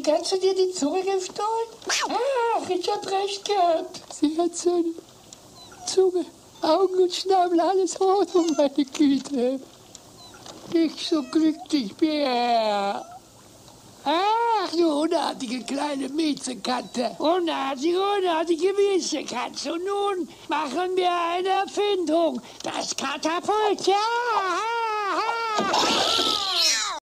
Katze dir die Zunge gestohlen? Ach, ich hab recht gehabt. Sie hat so eine Zunge, Augen und Schnabel, alles rot um meine Güte. Ich so glücklich bin. Ach, du unartige kleine Miezekatze. Unartige Miezekatze. Und nun machen wir eine Erfindung. Das Katerpult. Ja!